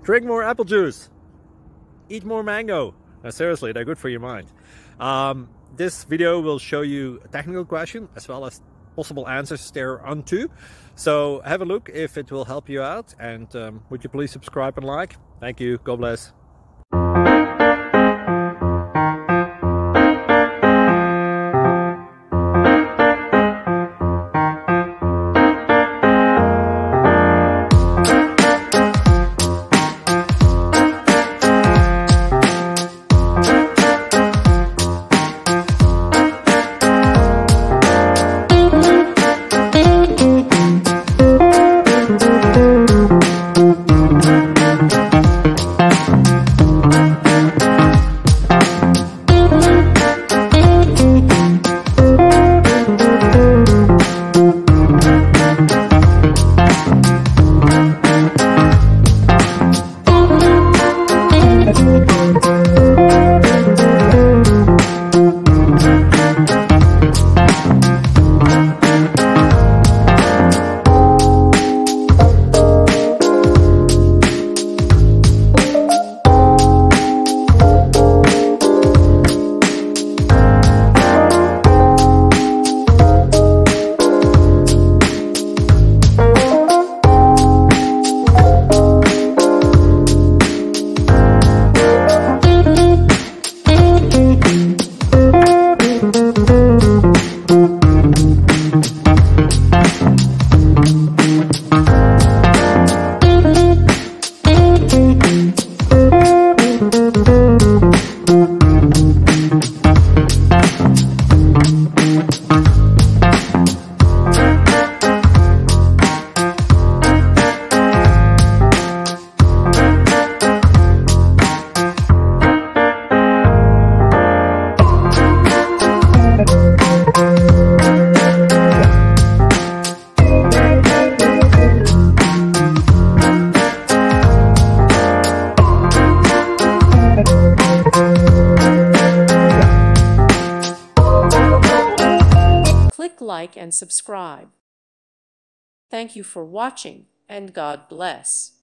Drink more apple juice. Eat more mango. No, seriously, they're good for your mind. This video will show you a technical question as well as possible answers thereunto. So have a look if it will help you out, and would you please subscribe and like? Thank you. God bless. Click like and subscribe. Thank you for watching, and God bless.